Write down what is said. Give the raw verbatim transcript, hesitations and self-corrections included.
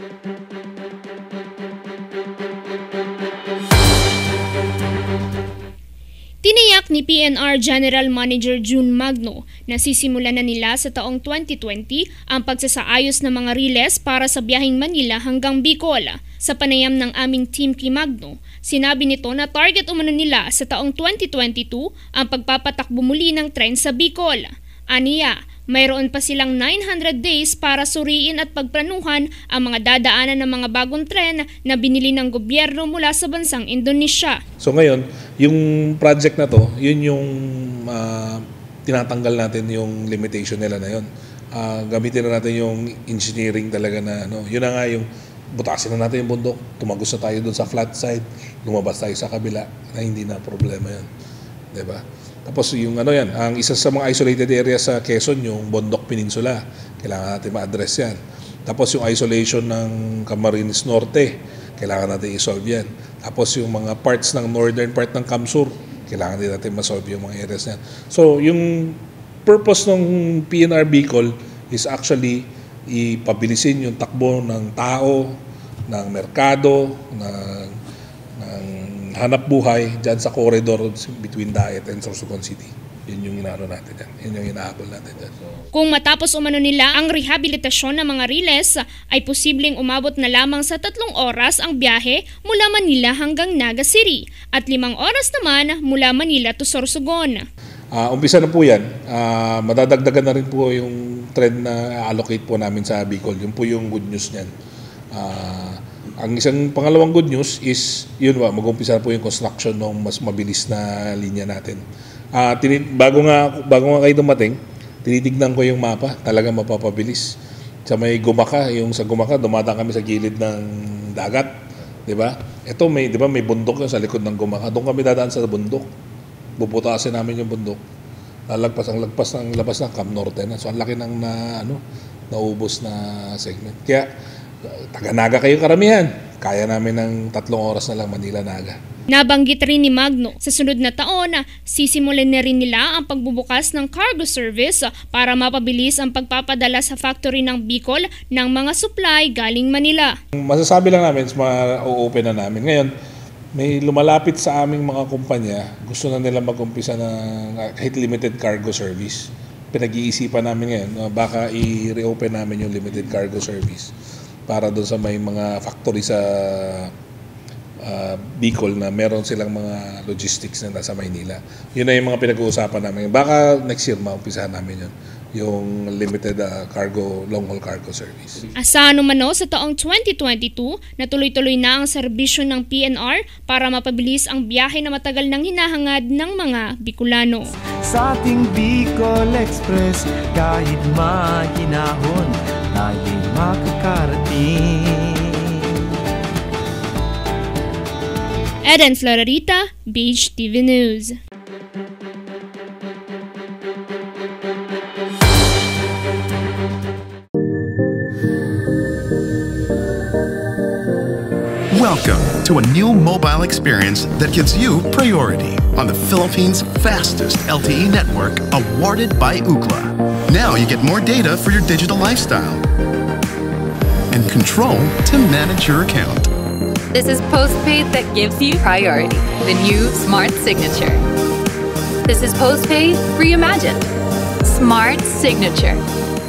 Tiniyak ni P N R General Manager June Magno na sisimulan na nila sa taong twenty twenty ang pagsasaayos ng mga riles para sa biyaheng Manila hanggang Bicol. Sa panayam ng aming team kay Magno, sinabi nito na target umano nila sa taong twenty twenty-two ang pagpapatakbo muli ng tren sa Bicol. Aniya, mayroon pa silang nine hundred days para suriin at pagplanuhan ang mga dadaanan ng mga bagong tren na binili ng gobyerno mula sa bansang Indonesia. So ngayon, yung project na to, yun yung uh, tinatanggal natin yung limitation nila na yun. Uh, gamitin na natin yung engineering talaga na ano, yun na nga yung butasin na natin yung bundok, tumagos na tayo doon sa flat side, lumabas tayo sa kabila na hindi na problema yan. Diba? Tapos yung ano yan, ang isa sa mga isolated area sa Quezon, yung Bondok Peninsula, kailangan natin ma-address yan. Tapos yung isolation ng Camarines Norte, kailangan natin i-solve yan. Tapos yung mga parts ng northern part ng Camsur, kailangan din natin ma-solve yung mga areas yan. So yung purpose ng P N R Bicol is actually ipabilisin yung takbo ng tao, ng merkado, ng, ng hanap buhay dyan sa corridor between Daet and Sorsogon City. Yun yung inaano natin dyan. Yun yung inahabol natin dyan. So, kung matapos umano nila ang rehabilitasyon ng mga riles, ay posibleng umabot na lamang sa tatlong oras ang biyahe mula Manila hanggang Naga City at limang oras naman mula Manila to Sorsogon. Uh, umpisa na po yan. Uh, madadagdagan na rin po yung trend na allocate po namin sa Bicol. Yun po yung good news niyan. Uh, ang isang pangalawang good news is, yun ba, mag-umpisa na po yung construction ng mas mabilis na linya natin. Uh, tinit- bago, nga, bago nga kayo dumating, tinitignan ko yung mapa, talaga mapapabilis. Sa may Gumaka, yung sa Gumaka, dumadaan kami sa gilid ng dagat. Diba? Ito, may, diba, may bundok sa likod ng Gumaka. Doon kami dadaan sa bundok. Bubutasin namin yung bundok. Lalagpas ang lagpas ng labas ng Cam Norte na. So ang laki ng na ano, naubos na segment. Kaya taga-Naga kayo karamihan. Kaya namin ng tatlong oras na lang Manila-Naga. Nabanggit rin ni Magno, sa sunod na taon, sisimulan na rin nila ang pagbubukas ng cargo service para mapabilis ang pagpapadala sa factory ng Bicol ng mga supply galing Manila. Masasabi lang namin, ma-open na namin. Ngayon, may lumalapit sa aming mga kumpanya, gusto na nila mag-umpisa ng kahit limited cargo service. Pinag-iisipan namin ngayon, baka i-reopen namin yung limited cargo service para doon sa may mga factory sa uh, Bicol na meron silang mga logistics na nasa Maynila. Yun na yung mga pinag-uusapan namin. Baka next year maumpisahan namin yun, yung limited uh, cargo, long-haul cargo service. Asahan umano sa taong twenty twenty-two na tuloy-tuloy na ang serbisyo ng P N R para mapabilis ang biyahe na matagal nang hinahangad ng mga Bicolano. Sa ating Bicol Express, kahit mahinahon, laging makakarating. Eden Florarita, Beach T V News. Welcome to a new mobile experience that gives you priority on the Philippines' fastest L T E network, awarded by Ookla. Now you get more data for your digital lifestyle and control to manage your account. This is postpaid that gives you priority, the new Smart Signature. This is postpaid reimagined. Smart Signature.